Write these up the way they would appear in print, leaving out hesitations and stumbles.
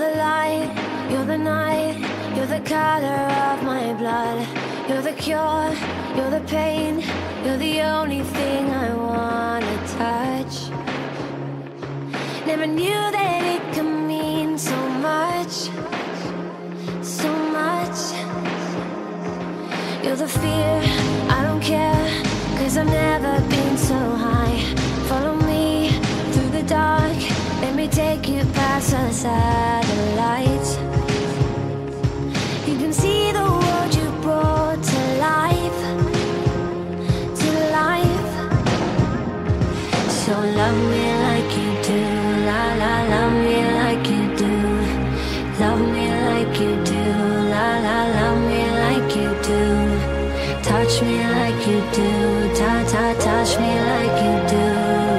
the light, you're the night, you're the color of my blood. You're the cure, you're the pain, you're the only thing I wanna touch. Never knew that it could mean so much, so much. You're the fear, I don't care, 'cause I've never been so high. Follow me through the dark, let me take you past the satellites. You can see the world you brought to life, to life. So love me like you do, la la, love me like you do. Love me like you do, la la, love me like you do. Touch me like you do, touch me like you do.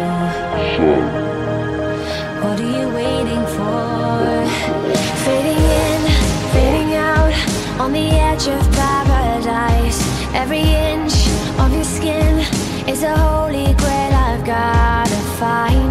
What are you waiting for? Fading in, fading out, on the edge of paradise. Every inch of your skin is a holy grail I've gotta find.